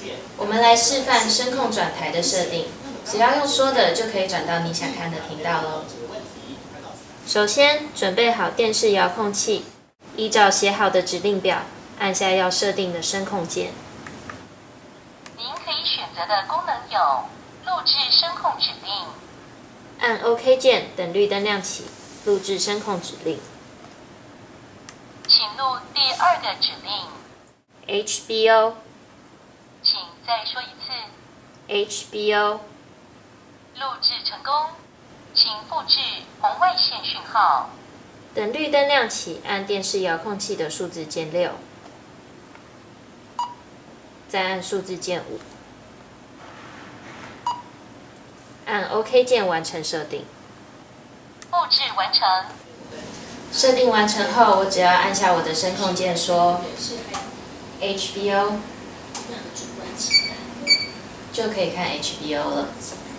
我们来示范声控转台的设定，只要用说的就可以转到你想看的频道喽。首先，准备好电视遥控器，依照写好的指令表，按下要设定的声控键。 您可以选择的功能有录制声控指令， 按 OK 键，等绿灯亮起，录制声控指令。 请录第2个指令。 HBO， 请再说一次。 HBO， 录制成功，请复制红外线讯号。 等绿灯亮起，按电视遥控器的数字键6，再按数字键5，按 OK 键完成设定。 复制完成。 设定完成后，我只要按下我的声控键说 HBO， 就可以看 HBO 了。